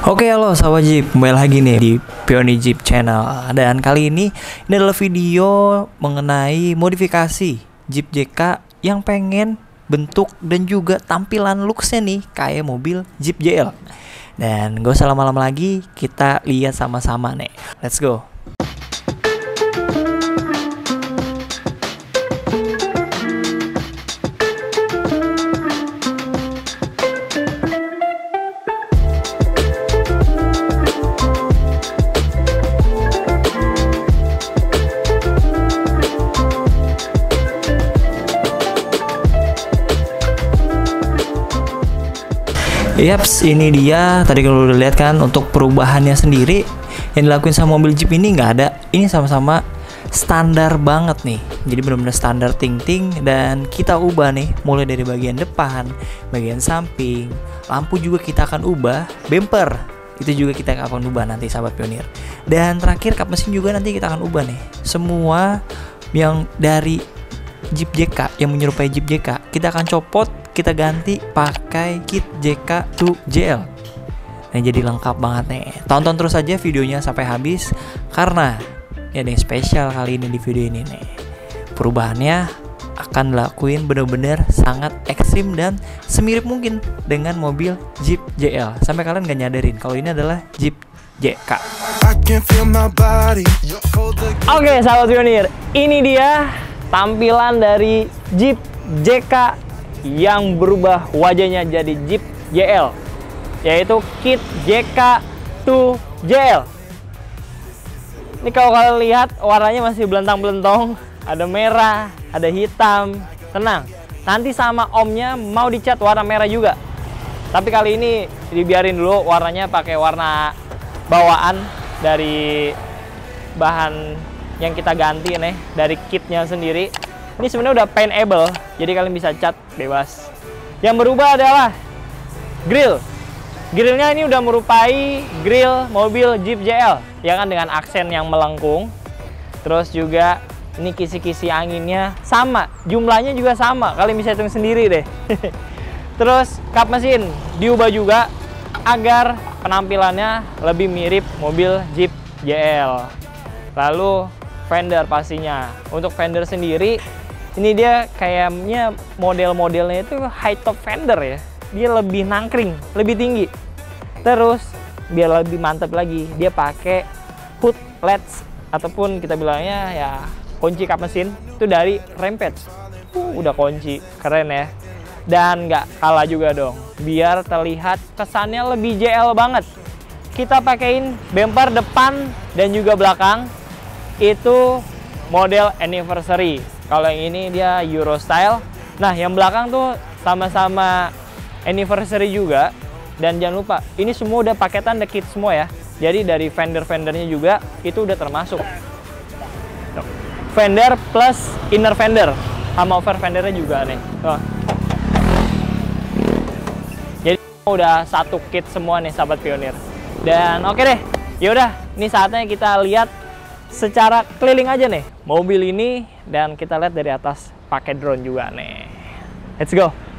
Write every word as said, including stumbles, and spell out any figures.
Oke, halo sahabat Jeep, kembali lagi nih di Pionir Jeep Channel. Dan kali ini ini adalah video mengenai modifikasi Jeep J K yang pengen bentuk dan juga tampilan looksnya nih kayak mobil Jeep J L. Dan gak usah lama-lama lagi, kita lihat sama-sama nih. Let's go. Yaps, ini dia. Tadi kalau udah lihat kan untuk perubahannya sendiri yang dilakuin sama mobil Jeep ini nggak ada. Ini sama-sama standar banget nih. Jadi benar-benar standar ting-ting dan kita ubah nih mulai dari bagian depan, bagian samping, lampu juga kita akan ubah, bumper itu juga kita akan ubah nanti sahabat Pionir. Dan terakhir kap mesin juga nanti kita akan ubah nih. Semua yang dari Jeep J K yang menyerupai Jeep J K kita akan copot, kita ganti pakai kit J K dua J L. Nah, jadi lengkap banget nih. Tonton terus aja videonya sampai habis karena ya ada yang spesial kali ini di video ini nih. Perubahannya akan dilakuin bener-bener sangat ekstrim dan semirip mungkin dengan mobil Jeep J L. Sampai kalian gak nyadarin kalau ini adalah Jeep J K. Oke, sahabat Pionir, ini dia tampilan dari Jeep J K yang berubah wajahnya jadi Jeep J L, yaitu kit J K dua J L. Ini kalau kalian lihat warnanya masih belentang-belentong, ada merah, ada hitam. Tenang, nanti sama omnya mau dicat warna merah juga. Tapi kali ini dibiarin dulu warnanya pakai warna bawaan dari bahan yang kita ganti nih dari kitnya sendiri. Ini sebenarnya udah paintable, jadi kalian bisa cat bebas. Yang berubah adalah grill. Grillnya ini udah merupai grill mobil Jeep J L, ya kan, dengan aksen yang melengkung. Terus juga ini kisi-kisi anginnya sama, jumlahnya juga sama. Kalian bisa hitung sendiri deh. Terus kap mesin diubah juga agar penampilannya lebih mirip mobil Jeep J L. Lalu fender pastinya. Untuk fender sendiri, ini dia kayaknya model-modelnya itu high top fender ya. Dia lebih nangkring, lebih tinggi. Terus biar lebih mantap lagi, dia pakai hood latch ataupun kita bilangnya ya kunci kap mesin itu dari Rampage. Uh, udah kunci, keren ya. Dan nggak kalah juga dong, biar terlihat kesannya lebih J L banget. Kita pakein bumper depan dan juga belakang itu model anniversary. Kalau yang ini dia Euro style. Nah, yang belakang tuh sama-sama anniversary juga. Dan jangan lupa, ini semua udah paketan the kit semua ya. Jadi dari fender-fendernya juga itu udah termasuk. Fender plus inner fender sama over fendernya juga nih. Tuh. Jadi udah satu kit semua nih sahabat Pionir. Dan oke deh, yaudah, ini saatnya kita lihat secara keliling aja nih mobil ini dan kita lihat dari atas pakai drone juga nih. Let's go.